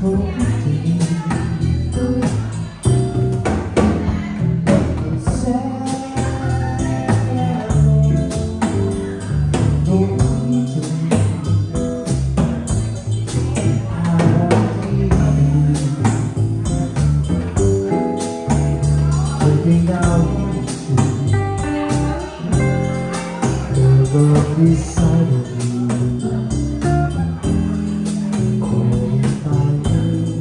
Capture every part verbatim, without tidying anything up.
Beside of you, calling my name.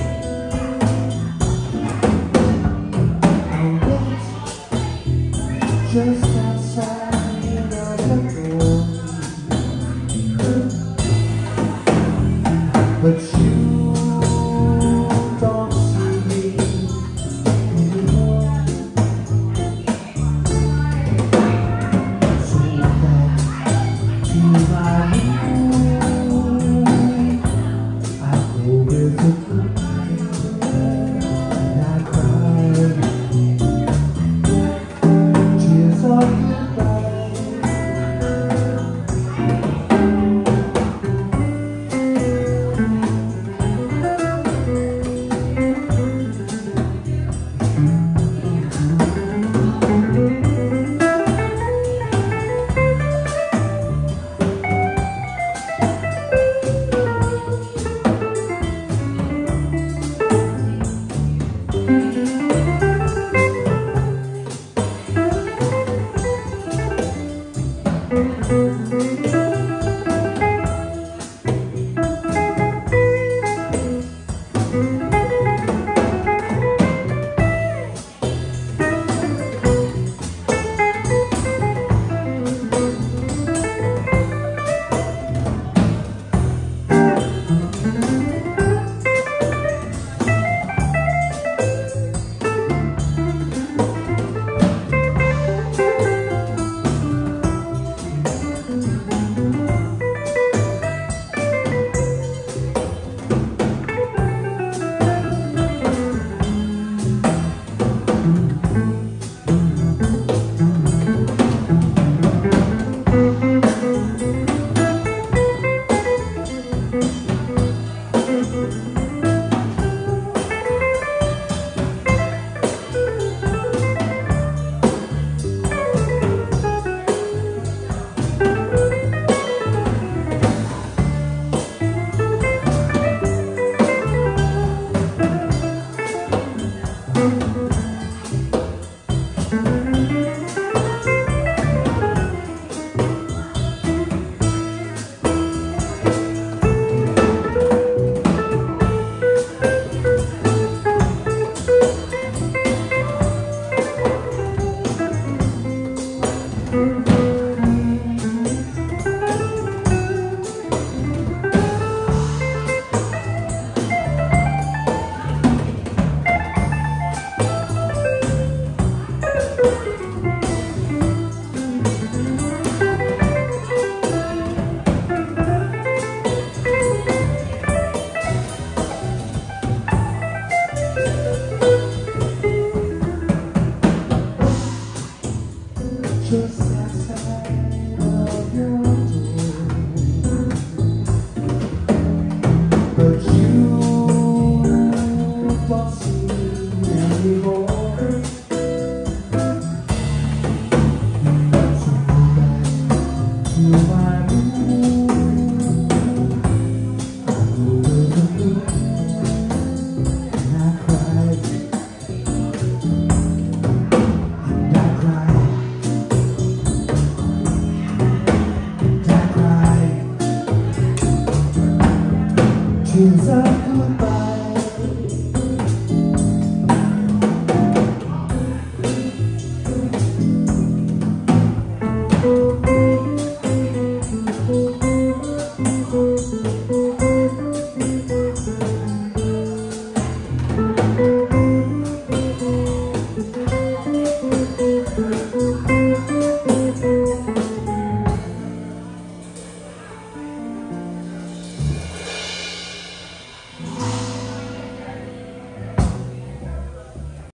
I wait just outside of the door, but you don't see me anymore. So back to my room, I go with the cry, and I cry tears of goodbye. Just outside of your door, but you don't see me anymore. So go back to my room, I go with the moon, and I cry, and I cry. Tears of goodbye.